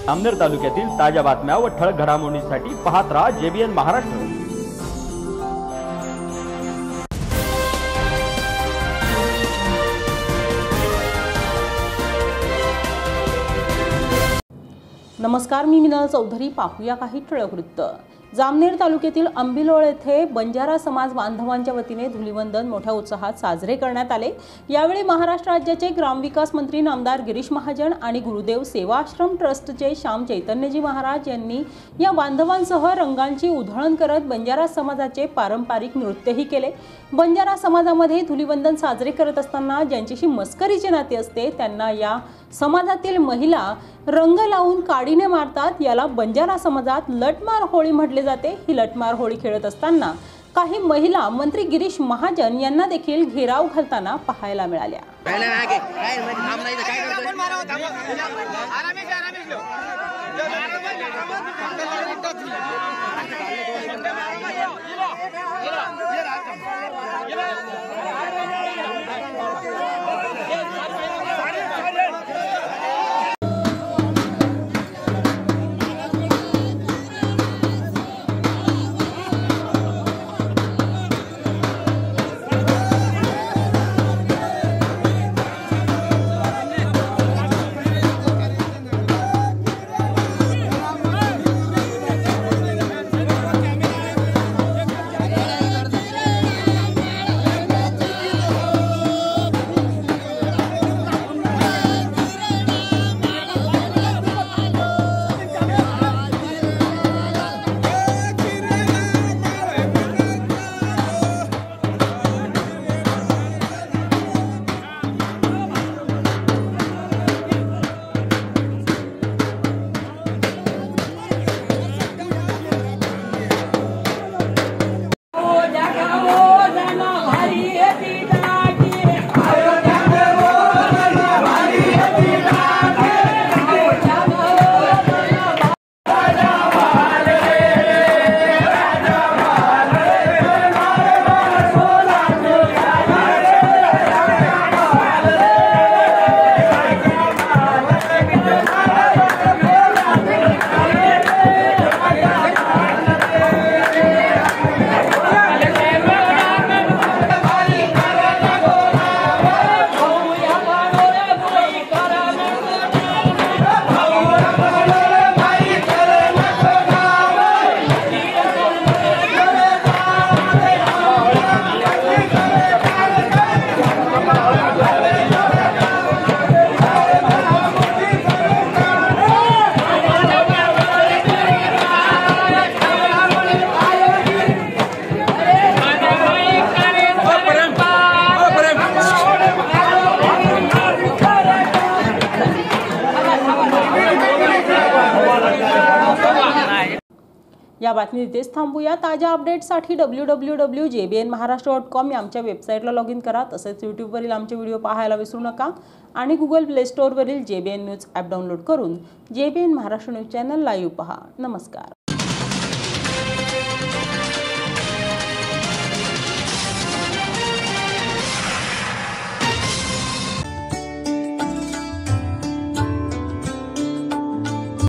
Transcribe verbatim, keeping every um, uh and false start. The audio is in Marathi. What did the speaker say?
जामनेर तालुक्यातील ताज्या बातम्या व ठळक घडामोडींसाठी पाहत राहा जेबीएन महाराष्ट्र। नमस्कार, मी मिनल चौधरी। पाहूया काही ठळक वृत्त। जामनेर तालुक्यातील अंबिलोळ येथे बंजारा समाज बांधवांच्या वतीने धुलीवंदन मोठ्या उत्साहात साजरे करण्यात आले। यावेळी महाराष्ट्र राज्याचे ग्रामविकास मंत्री नामदार गिरीश महाजन आणि गुरुदेव सेवा आश्रम ट्रस्टचे श्याम चैतन्यजी महाराज यांनी या बांधवांसह रंगांची उधळण करत बंजारा समाजाचे पारंपरिक नृत्यही केले। बंजारा समाजामध्ये धुलीवंदन साजरे करत असताना ज्यांच्याशी मस्करीचे नाते असते त्यांना या समाजातील महिला रंग लावून काडीने मारतात। याला बंजारा समाजात लटमार होळी म्हटले जाते। ही लटमार होळी खेळत असताना काही महिला मंत्री गिरीश महाजन यांना देखील घेराव घालताना पाहायला मिळाल्या। या बातमी इथेच थांबूया। ताज्या अपडेट्ससाठी W W W dot J B N Maharashtra dot com या आमच्या वेबसाईटला लॉग इन करा। तसेच यूट्यूबवरील आमचे व्हिडिओ पाहायला विसरू नका आणि गुगल प्ले स्टोअरवरील J B N news app download करून J B N Maharashtra news channel live पहा। नमस्कार।